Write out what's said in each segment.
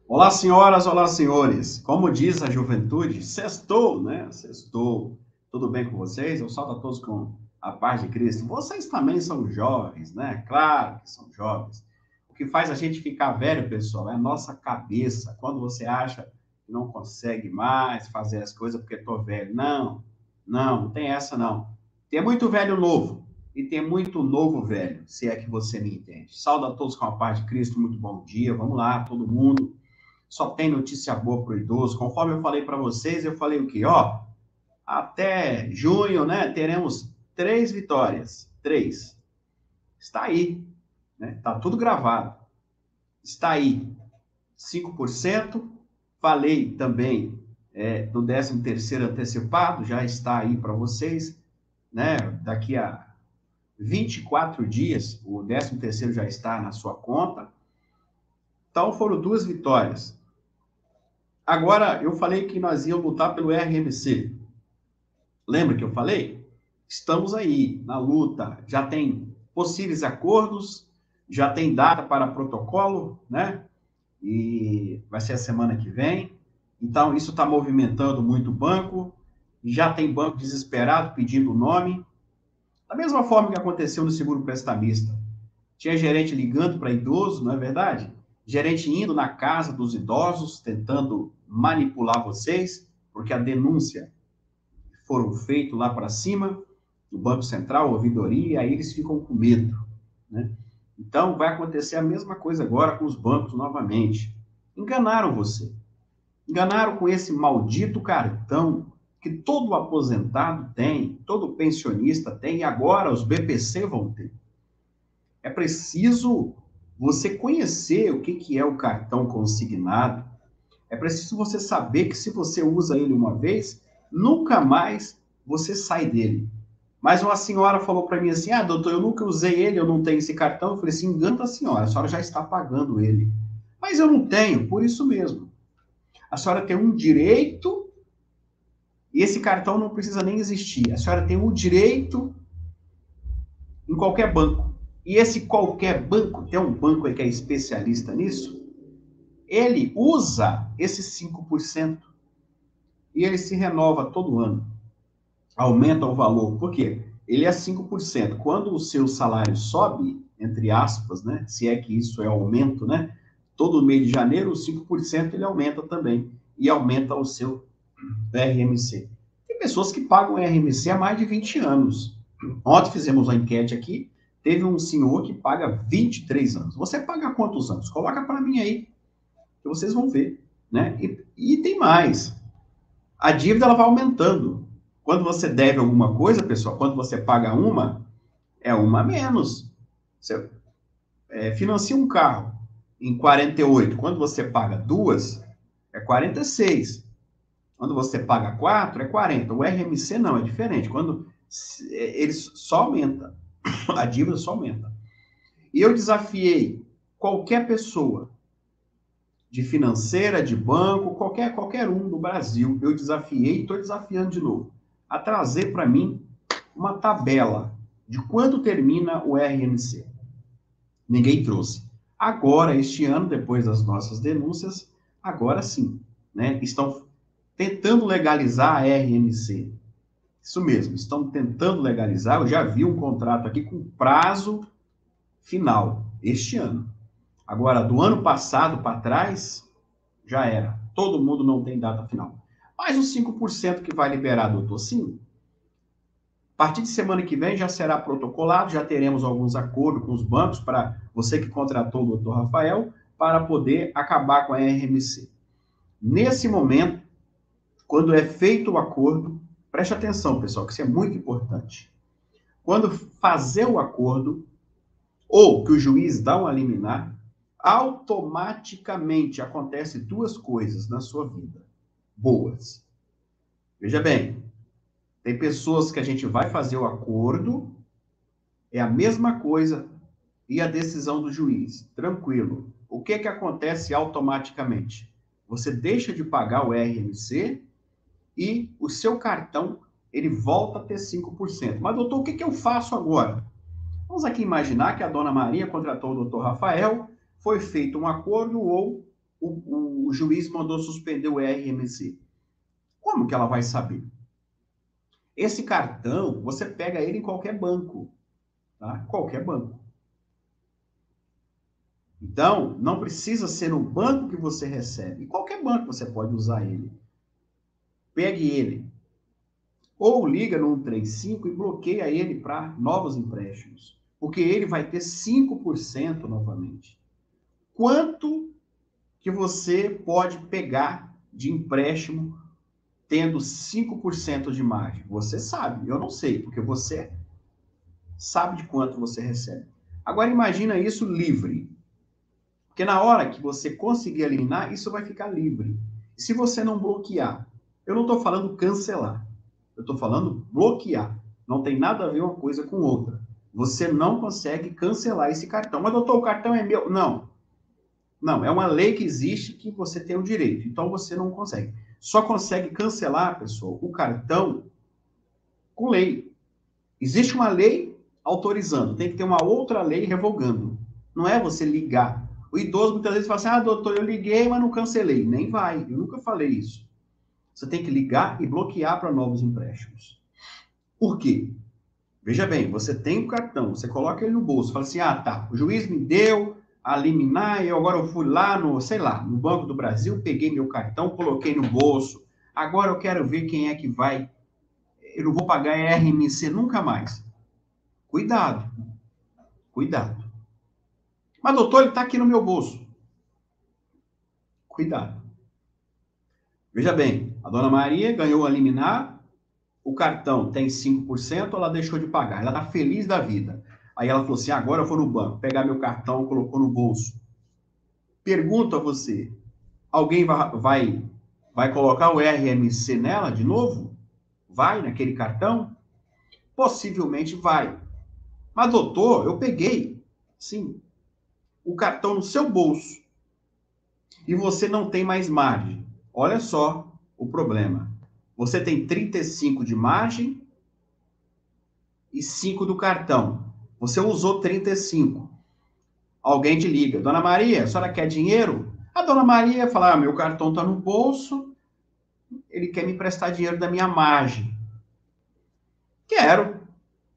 Olá, senhoras, olá, senhores. Como diz a juventude, sextou, né? Sextou. Tudo bem com vocês? Eu saúdo a todos com a paz de Cristo. Vocês também são jovens, né? Claro que são jovens. O que faz a gente ficar velho, pessoal, é a nossa cabeça. Quando você acha que não consegue mais fazer as coisas porque estou velho. Não, não tem essa não. Tem muito velho novo e tem muito novo velho, se é que você me entende. Saúdo a todos com a paz de Cristo. Muito bom dia. Vamos lá, todo mundo. Só tem notícia boa para o idoso. Conforme eu falei para vocês, eu falei o quê? Ó, até junho, né, teremos 3 vitórias. Três. Está aí, né? Está tudo gravado. Está aí. 5%. Falei também do 13º antecipado, já está aí para vocês, né? Daqui a 24 dias, o 13º já está na sua conta. Então, foram 2 vitórias. Agora, eu falei que nós íamos lutar pelo RMC. Lembra que eu falei? Estamos aí na luta. Já tem possíveis acordos, já tem data para protocolo, né? E vai ser a semana que vem. Então, isso está movimentando muito o banco. Já tem banco desesperado pedindo o nome. Da mesma forma que aconteceu no seguro prestamista. Tinha gerente ligando para idoso, não é verdade? Gerente indo na casa dos idosos, tentando manipular vocês, porque a denúncia foram feitos lá para cima, do Banco Central, ouvidoria, e aí eles ficam com medo, né? Então, vai acontecer a mesma coisa agora com os bancos novamente. Enganaram você. Enganaram com esse maldito cartão que todo aposentado tem, todo pensionista tem, e agora os BPC vão ter. É preciso você conhecer o que é o cartão consignado. É preciso você saber que se você usa ele uma vez, nunca mais você sai dele. Mas uma senhora falou para mim assim: ah, doutor, eu nunca usei ele, eu não tenho esse cartão. Eu falei assim: engana a senhora já está pagando ele. Mas eu não tenho, por isso mesmo. A senhora tem um direito, e esse cartão não precisa nem existir. A senhora tem um direito em qualquer banco. E esse qualquer banco, tem um banco aí que é especialista nisso, ele usa esses 5% e ele se renova todo ano. Aumenta o valor. Por quê? Ele é 5%. Quando o seu salário sobe, entre aspas, né? Se é que isso é aumento, né? Todo mês de janeiro, os 5% ele aumenta também. E aumenta o seu RMC. Tem pessoas que pagam RMC há mais de 20 anos. Ontem fizemos uma enquete aqui, teve um senhor que paga 23 anos. Você paga quantos anos? Coloca para mim aí, que vocês vão ver, né? E tem mais. A dívida ela vai aumentando. Quando você deve alguma coisa, pessoal, quando você paga uma, é uma a menos. Você financia um carro em 48, quando você paga duas, é 46. Quando você paga 4, é 40. O RMC não, é diferente. Quando eles só aumenta, a dívida só aumenta. E eu desafiei qualquer pessoa de financeira, de banco, qualquer um do Brasil, eu desafiei e estou desafiando de novo, a trazer para mim uma tabela de quando termina o RMC. Ninguém trouxe. Agora, este ano, depois das nossas denúncias, agora sim, né? Estão tentando legalizar a RMC. Isso mesmo, estão tentando legalizar. Eu já vi um contrato aqui com prazo final, este ano. Agora, do ano passado para trás, já era. Todo mundo não tem data final. Mas os 5% que vai liberar, doutor, sim. A partir de semana que vem já será protocolado, já teremos alguns acordos com os bancos para você que contratou o doutor Rafael, para poder acabar com a RMC. Nesse momento, quando é feito o acordo, preste atenção, pessoal, que isso é muito importante. Quando fazer o acordo, ou que o juiz dá uma liminar, automaticamente acontece 2 coisas na sua vida boas. Veja bem, tem pessoas que a gente vai fazer o acordo, é a mesma coisa, e a decisão do juiz, tranquilo. O que que acontece automaticamente? Você deixa de pagar o RMC e o seu cartão, ele volta a ter 5%. Mas, doutor, o que que eu faço agora? Vamos aqui imaginar que a dona Maria contratou o doutor Rafael, foi feito um acordo ou o juiz mandou suspender o RMC. Como que ela vai saber? Esse cartão, você pega ele em qualquer banco, tá? Qualquer banco. Então, não precisa ser no banco que você recebe. Em qualquer banco você pode usar ele. Pegue ele. Ou liga no 135 e bloqueia ele para novos empréstimos. Porque ele vai ter 5% novamente. Quanto que você pode pegar de empréstimo tendo 5% de margem? Você sabe, eu não sei, porque você sabe de quanto você recebe. Agora imagina isso livre. Porque na hora que você conseguir eliminar, isso vai ficar livre. E se você não bloquear, eu não estou falando cancelar, eu estou falando bloquear. Não tem nada a ver uma coisa com outra. Você não consegue cancelar esse cartão. Mas, doutor, o cartão é meu. Não. Não, é uma lei que existe que você tem o direito. Então você não consegue. Só consegue cancelar, pessoal, o cartão com lei. Existe uma lei autorizando, tem que ter uma outra lei revogando. Não é você ligar. O idoso muitas vezes fala assim: ah, doutor, eu liguei, mas não cancelei. Nem vai, eu nunca falei isso. Você tem que ligar e bloquear para novos empréstimos. Por quê? Veja bem, você tem o cartão, você coloca ele no bolso, fala assim: ah, tá, o juiz me deu a liminar, e agora eu fui lá no, sei lá, no Banco do Brasil, peguei meu cartão, coloquei no bolso. Agora eu quero ver quem é que vai. Eu não vou pagar RMC nunca mais. Cuidado, cuidado. Mas, doutor, ele está aqui no meu bolso. Cuidado. Veja bem, a dona Maria ganhou a liminar, o cartão tem 5%, ela deixou de pagar. Ela está feliz da vida. Aí ela falou assim: agora eu vou no banco, pegar meu cartão, colocou no bolso. Pergunto a você: alguém vai colocar o RMC nela de novo? Vai naquele cartão? Possivelmente vai. Mas, doutor, eu peguei, sim, o cartão no seu bolso e você não tem mais margem. Olha só o problema. Você tem 35 de margem e 5 do cartão. Você usou 35. Alguém te liga: Dona Maria, a senhora quer dinheiro? A Dona Maria fala: ah, meu cartão está no bolso, ele quer me emprestar dinheiro da minha margem. Quero.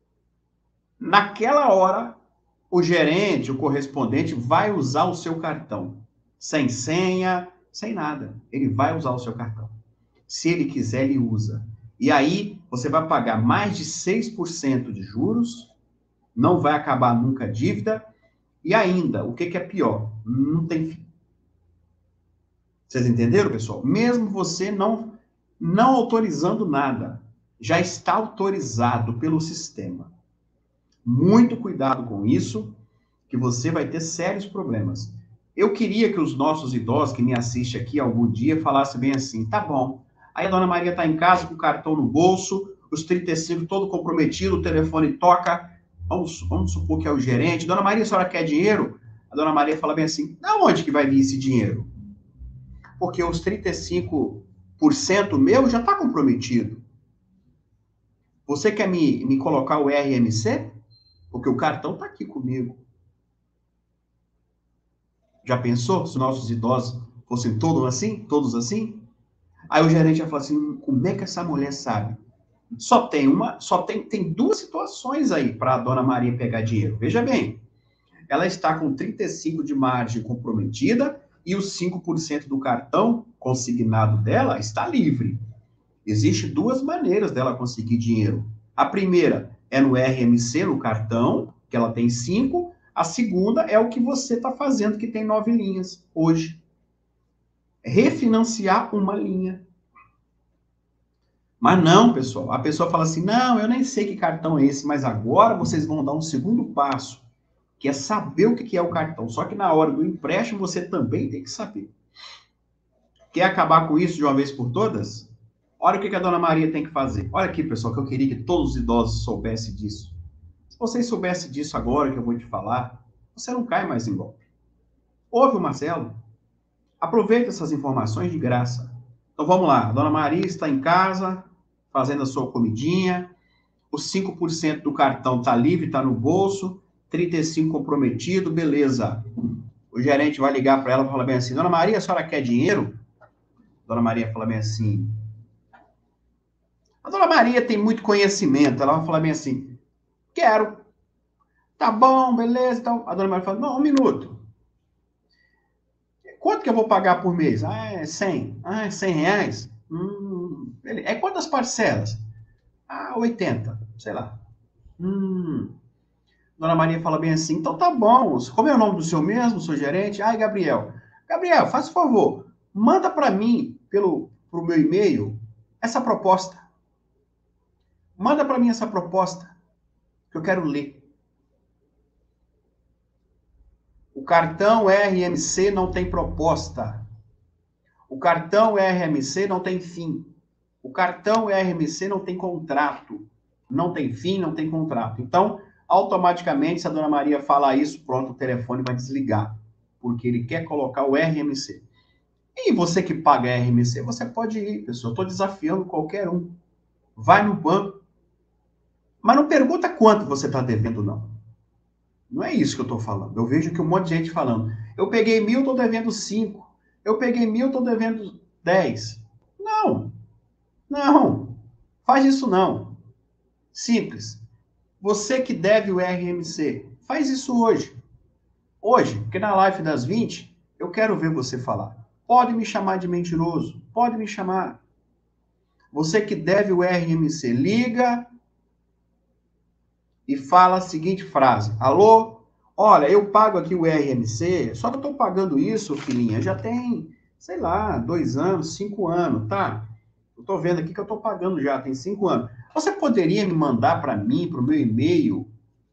Naquela hora, o gerente, o correspondente, vai usar o seu cartão. Sem senha, sem nada. Ele vai usar o seu cartão. Se ele quiser, ele usa. E aí, você vai pagar mais de 6% de juros, não vai acabar nunca a dívida, e ainda, o que é pior? Não tem fim. Vocês entenderam, pessoal? Mesmo você não autorizando nada, já está autorizado pelo sistema. Muito cuidado com isso, que você vai ter sérios problemas. Eu queria que os nossos idosos que me assistem aqui algum dia falassem bem assim: tá bom. Aí a dona Maria está em casa com o cartão no bolso, os 35 todo comprometido, o telefone toca. Vamos supor que é o gerente. Dona Maria, a senhora quer dinheiro? A dona Maria fala bem assim: da onde que vai vir esse dinheiro? Porque os 35% meu já está comprometido. Você quer me colocar o RMC? Porque o cartão está aqui comigo. Já pensou se nossos idosos fossem todos assim? Todos assim? Aí o gerente já fala assim: como é que essa mulher sabe? Tem duas situações aí para a dona Maria pegar dinheiro. Veja bem, ela está com 35 de margem comprometida e os 5% do cartão consignado dela está livre. Existem duas maneiras dela conseguir dinheiro. A primeira é no RMC, no cartão, que ela tem 5. A segunda é o que você está fazendo, que tem 9 linhas hoje. Refinanciar uma linha. Mas não, pessoal. A pessoa fala assim: não, eu nem sei que cartão é esse, mas agora vocês vão dar um segundo passo, que é saber o que é o cartão. Só que na hora do empréstimo você também tem que saber. Quer acabar com isso de uma vez por todas? Olha o que a dona Maria tem que fazer. Olha aqui, pessoal, que eu queria que todos os idosos soubessem disso. Se vocês soubessem disso agora que eu vou te falar, você não cai mais em golpe. Ouve o Marcelo. Aproveita essas informações de graça. Então vamos lá. A dona Maria está em casa, fazendo a sua comidinha. Os 5% do cartão está livre, está no bolso. 35% comprometido, beleza. O gerente vai ligar para ela e falar bem assim, Dona Maria, a senhora quer dinheiro? Dona Maria fala bem assim, a Dona Maria tem muito conhecimento, ela vai falar bem assim, quero. Tá bom, beleza. Então, a Dona Maria fala, não, um minuto. Quanto que eu vou pagar por mês? Ah, é 100. Ah, é 100 reais? Beleza. É quantas parcelas? Ah, 80, sei lá. Dona Maria fala bem assim, então tá bom. Como é o nome do seu mesmo, seu gerente? Ai, Gabriel. Gabriel, faz um favor. Manda para mim, pro meu e-mail, essa proposta. Manda para mim essa proposta, que eu quero ler. O cartão RMC não tem proposta. O cartão RMC não tem fim. O cartão RMC não tem contrato. Não tem fim, não tem contrato. Então, automaticamente, se a Dona Maria falar isso, pronto, o telefone vai desligar. Porque ele quer colocar o RMC. E você que paga RMC, você pode ir, pessoal. Eu estou desafiando qualquer um. Vai no banco. Mas não pergunta quanto você está devendo, não. Não é isso que eu estou falando. Eu vejo que um monte de gente falando. Eu peguei 1.000, estou devendo 5. Eu peguei 1.000, estou devendo 10. Não, não. Faz isso não. Simples. Você que deve o RMC, faz isso hoje. Hoje, porque na live das 20, eu quero ver você falar. Pode me chamar de mentiroso. Pode me chamar. Você que deve o RMC, liga e fala a seguinte frase. Alô? Olha, eu pago aqui o RMC, só que eu estou pagando isso, filhinha, já tem, sei lá, 2 anos, 5 anos, tá? Eu estou vendo aqui que eu estou pagando já, tem 5 anos. Você poderia me mandar para mim, para o meu e-mail,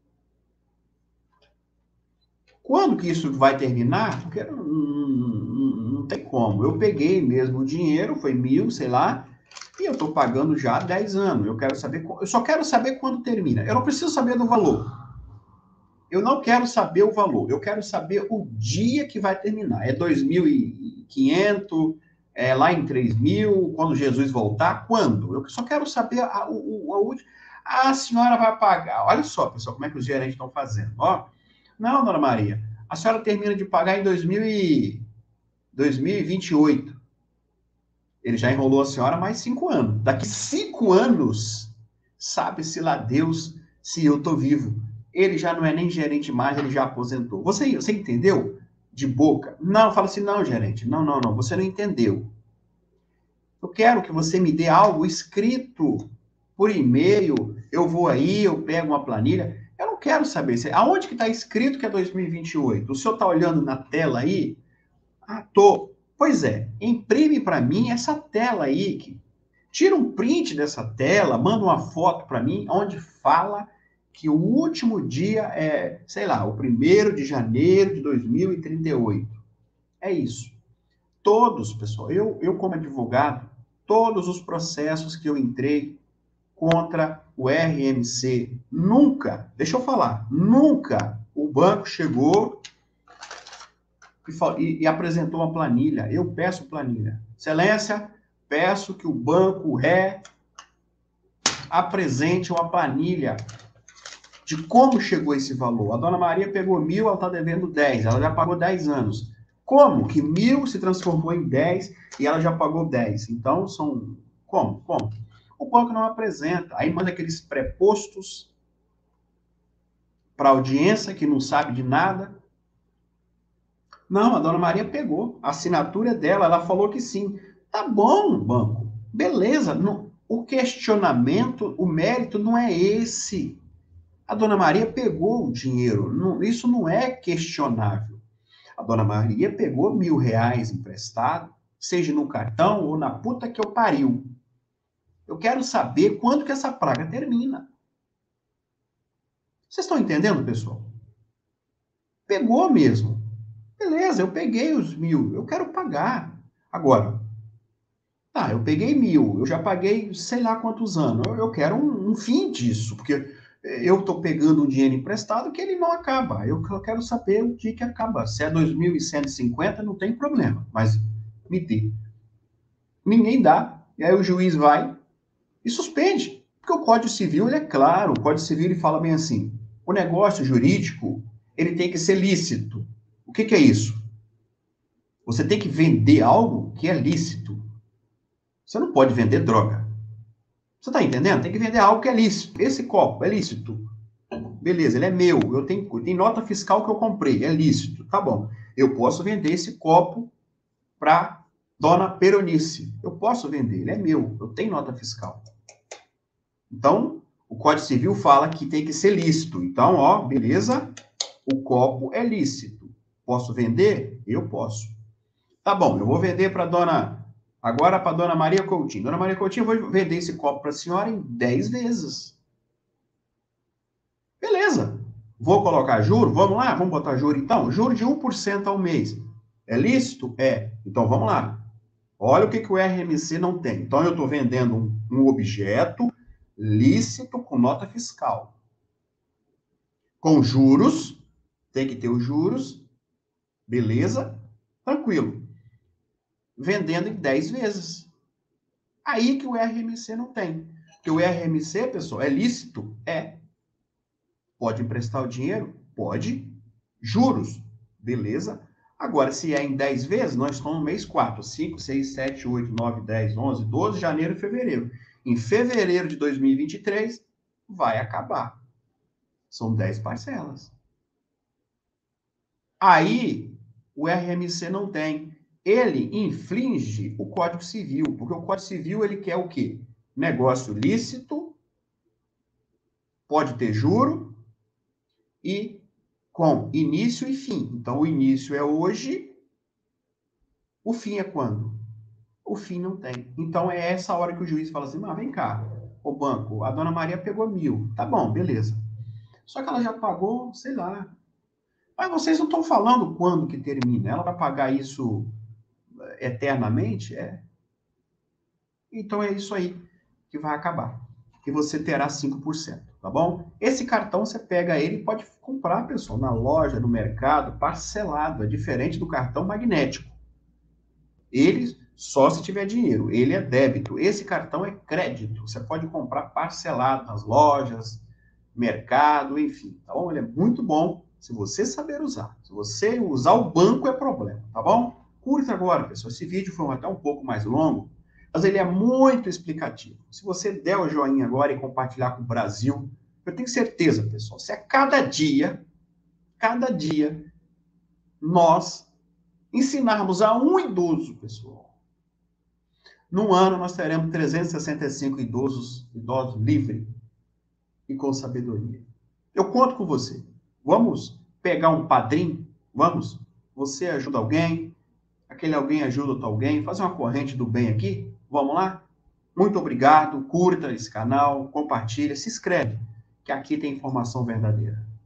quando que isso vai terminar? Porque não tem como. Eu peguei mesmo o dinheiro, foi 1.000, sei lá, e eu estou pagando já há 10 anos. Eu só quero saber quando termina. Eu não preciso saber do valor. Eu não quero saber o valor, eu quero saber o dia que vai terminar. É 2.500, é lá em 3.000, quando Jesus voltar, quando? Eu só quero saber a última. A senhora vai pagar. Olha só, pessoal, como é que os gerentes estão fazendo. Ó, não, dona Maria, a senhora termina de pagar em 2028. Ele já enrolou a senhora mais 5 anos. Daqui 5 anos, sabe-se lá Deus se eu tô vivo. Ele já não é nem gerente mais, ele já aposentou. Você entendeu? De boca. Não, fala assim, não, gerente. Não, não, não, você não entendeu. Eu quero que você me dê algo escrito por e-mail. Eu vou aí, eu pego uma planilha. Eu não quero saber. Aonde que está escrito que é 2028? O senhor está olhando na tela aí? Ah, tô. Pois é, imprime para mim essa tela aí. Tira um print dessa tela, manda uma foto para mim, onde fala que o último dia é, sei lá, o 1º de janeiro de 2038. É isso. Todos, pessoal, eu como advogado, todos os processos que eu entrei contra o RMC, nunca, deixa eu falar, nunca o banco chegou e apresentou uma planilha. Eu peço planilha. Excelência, peço que o Banco Ré apresente uma planilha de como chegou esse valor. A dona Maria pegou 1.000, ela está devendo 10, ela já pagou 10 anos. Como que 1.000 se transformou em 10 e ela já pagou 10? Então, são... Como? Como? O banco não apresenta. Aí manda aqueles prepostos para a audiência que não sabe de nada. Não, a dona Maria pegou. A assinatura é dela, ela falou que sim. Tá bom, banco. Beleza. Não, o questionamento, o mérito não é esse. A dona Maria pegou o dinheiro. Não, isso não é questionável. A dona Maria pegou R$ 1.000 emprestado, seja no cartão ou na puta que eu pariu. Eu quero saber quando que essa praga termina. Vocês estão entendendo, pessoal? Pegou mesmo. Beleza, eu peguei os 1.000, eu quero pagar. Agora, tá, eu peguei 1.000, eu já paguei sei lá quantos anos. Eu quero um fim disso, porque eu estou pegando um dinheiro emprestado que ele não acaba. Eu quero saber o que acaba. Se é 2.150, não tem problema, mas me dê. Ninguém dá, e aí o juiz vai e suspende. Porque o Código Civil, ele é claro, o Código Civil ele fala bem assim, o negócio jurídico, ele tem que ser lícito. O que é isso? Você tem que vender algo que é lícito. Você não pode vender droga. Você está entendendo? Tem que vender algo que é lícito. Esse copo é lícito. Beleza, ele é meu. Eu tenho nota fiscal que eu comprei. É lícito. Tá bom. Eu posso vender esse copo para Dona Peronice. Eu posso vender. Ele é meu. Eu tenho nota fiscal. Então, o Código Civil fala que tem que ser lícito. Então, ó, beleza. O copo é lícito. Posso vender? Eu posso. Tá bom, eu vou vender para agora para Dona Maria Coutinho. Dona Maria Coutinho, eu vou vender esse copo para a senhora em 10 vezes. Beleza. Vou colocar juro? Vamos lá? Vamos botar juro então? Juro de 1% ao mês. É lícito? É. Então vamos lá. Olha o que o RMC não tem. Então eu estou vendendo um objeto lícito com nota fiscal. Com juros, tem que ter os juros. Beleza? Tranquilo. Vendendo em 10 vezes. Aí que o RMC não tem. Porque o RMC, pessoal, é lícito? É. Pode emprestar o dinheiro? Pode. Juros? Beleza. Agora, se é em 10 vezes, nós estamos no mês 4. 5, 6, 7, 8, 9, 10, 11, 12, janeiro e fevereiro. Em fevereiro de 2023, vai acabar. São 10 parcelas. Aí, o RMC não tem. Ele infringe o Código Civil, porque o Código Civil ele quer o quê? Negócio lícito, pode ter juro e com início e fim. Então, o início é hoje, o fim é quando? O fim não tem. Então, é essa hora que o juiz fala assim, mas vem cá, o banco, a dona Maria pegou 1.000. Tá bom, beleza. Só que ela já pagou, sei lá. Mas vocês não estão falando quando que termina. Ela vai pagar isso eternamente? É. Então é isso aí que vai acabar. Que você terá 5%, tá bom? Esse cartão você pega ele e pode comprar, pessoal, na loja, no mercado, parcelado. É diferente do cartão magnético. Ele só se tiver dinheiro. Ele é débito. Esse cartão é crédito. Você pode comprar parcelado nas lojas, mercado, enfim. Tá bom? Ele é muito bom se você saber usar. Se você usar o banco é problema, tá bom? Curta agora, pessoal. Esse vídeo foi até um pouco mais longo, mas ele é muito explicativo. Se você der o joinha agora e compartilhar com o Brasil, eu tenho certeza, pessoal, se a cada dia, nós ensinarmos a um idoso, pessoal, num ano nós teremos 365 idosos livres e com sabedoria. Eu conto com você. Vamos pegar um padrinho? Vamos? Você ajuda alguém, aquele alguém ajuda outro alguém, fazer uma corrente do bem aqui? Vamos lá? Muito obrigado, curta esse canal, compartilha, se inscreve, que aqui tem informação verdadeira.